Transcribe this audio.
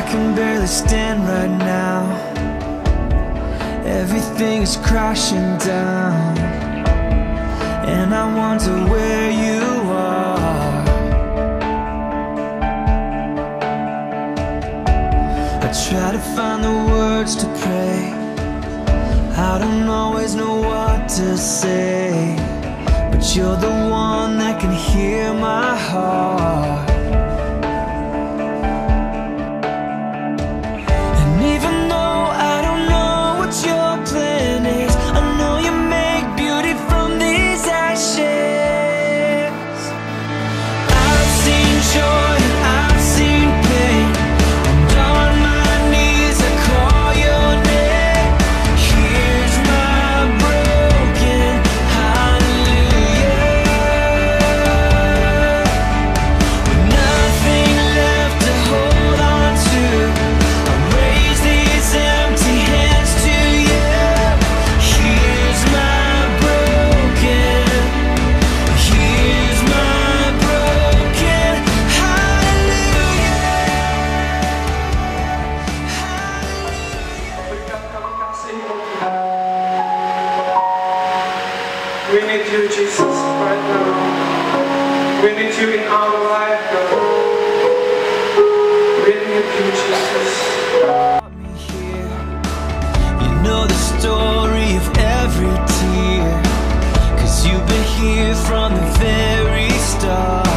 can barely stand right now. Everything is crashing down, and I wonder where you are. I try to find the words to pray, I don't always know what to say, but you're the one that can hear my heart. And even though I don't know what your plan is, I know you make beauty from these ashes. I've seen joy and I've seen pain, and on my knees I call your name. Here's my broken hallelujah. With nothing left to hold on to, I raise these empty hands to you. Here's my broken, here's my broken hallelujah. We need you, Jesus, right now. We need you in our life, God. We need you, Jesus. Brought me here. You know the story of every tear, 'cause you've been here from the very start.